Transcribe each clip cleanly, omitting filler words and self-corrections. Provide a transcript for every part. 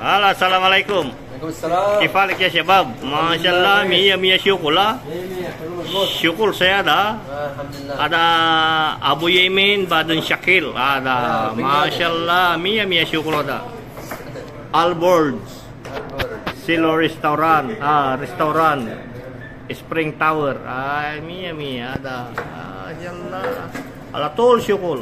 هلا السلام عليكم. عليكم السلام. كيف حالك يا شباب؟ ما شاء الله مية مية syukur lah. Syukur saya ada. Alhamdulillah. Ada Abu Yemin, Badun Syakil ada. Masya Allah mia mia syukur ada. Albords, Silo Restoran, restoran Spring Tower, mia mia ada. Masya Allah. Ala طول syukur.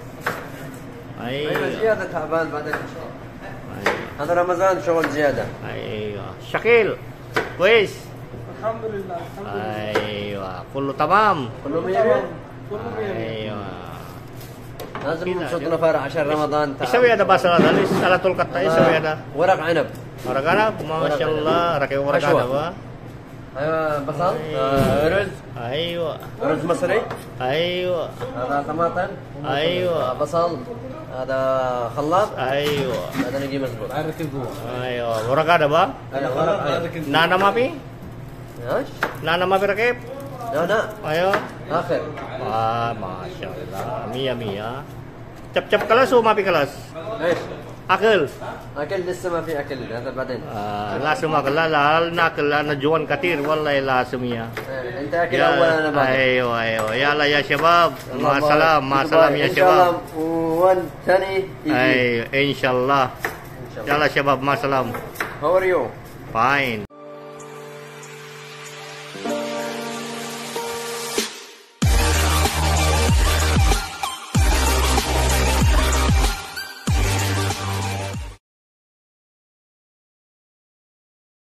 ايوه زيادة تعبان بعدين. هذا رمضان شغل زيادة. ايوه شكيل كويس. الحمد لله. ايوه كله تمام. كله مية. ايوه لازم نشطنا فرع عشان رمضان. ايش سوي هذا بس على طول قطع ايش سوي هذا؟ ورق عنب. ورق عنب ما شاء الله ركب ورق عنب. ايوه بصل. رز. ايوه رز مصري. ايوه هذا طماطم. ايوه بصل. هذا خلاط. ايوه هذا نجي مزبوط. ايوه ورق عنب. ايوه ورق عنب. نانا ما في؟ ايش؟ نانا ما في ركب؟ لا ايوه اخر. ما شاء الله مية مية. Cap kelas ما في kelas؟ ايش؟ اكل لسه ما في اكل هذا بعدين. لازم اكل. لا ناكل انا جوان كثير والله لازم يا. انت اكل اول انا بعدين. ايوه يلا يا شباب مع السلامه مع السلامه يا شباب. ان شاء الله والثاني ايوه ان شاء الله. يلا شباب مع السلامه. How are you? Fine.